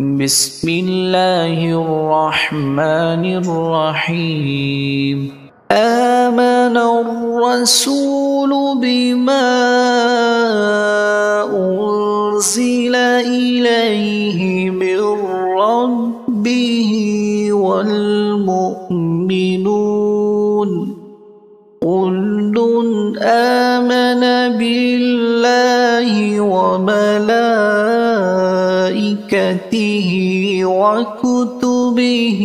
بسم الله الرحمن الرحيم. آمن الرسول بما أنزل إليه من ربه والمؤمنون كل آمن بالله وملائكته وكتبه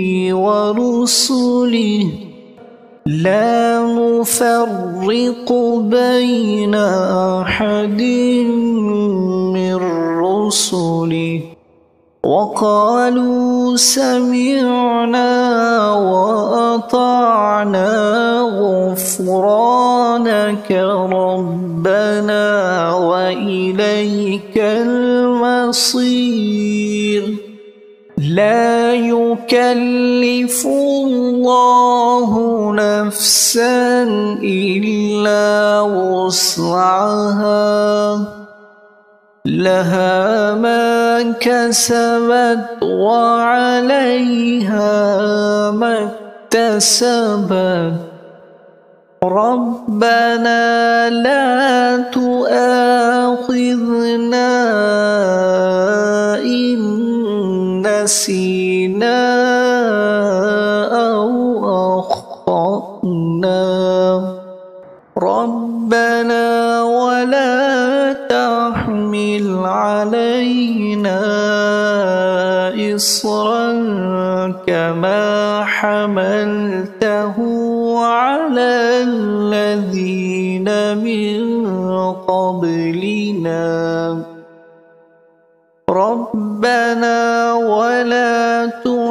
ورسله لا نفرق بين أحد من رسله وقالوا سمعنا وأطعنا غفرانك ربنا وإليك المصير. لا يكلف الله نفسا إلا وسعها لها ما كسبت وعليها ما اكتسبت. ربنا لا تؤاخذنا إن نسينا أو أخطأنا. ربنا ولا تحمل علينا إصرا كما حملته على الذين من قبلنا. ربنا ولا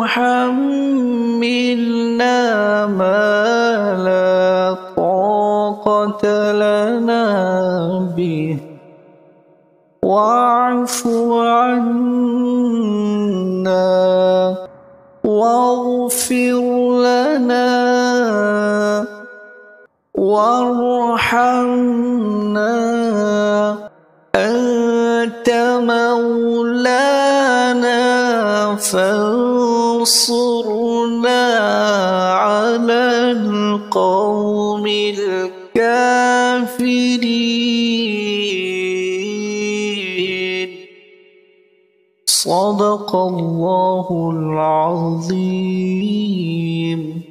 تحملنا ما لا طاقة لنا به واعف عنا واغفر لنا وارحمنا أنت مولانا فانصرنا على القوم الكافرين. صدق الله العظيم.